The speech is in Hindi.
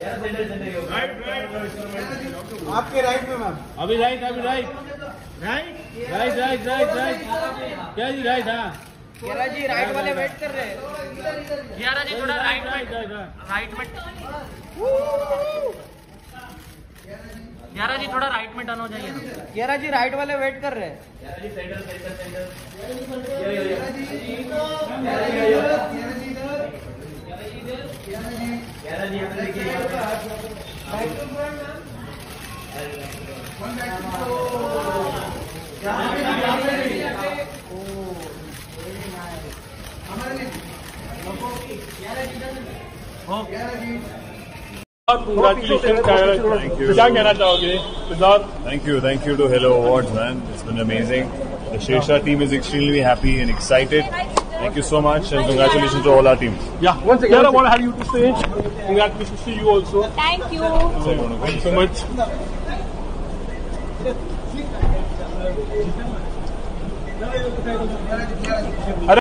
आपके राइट में मैम। अभी राइट क्या जी राइट? हाँ कियारा जी राइट वाले वेट कर रहे हैं। कियारा जी थोड़ा राइट में। कियारा जी थोड़ा राइट में टर्न हो जाइए। कियारा जी राइट वाले वेट कर रहे हैं। Congratulations, Kiara. Thank you. क्या कहना चाहोगे? Thank you to Hello Awards, man. It's been amazing. The Shresha team is extremely happy and excited. Thank you so much, and congratulations to all our teams. Yeah, once again, I want to have you to stage. Congratulations to you also. Thank you. Thank you so much.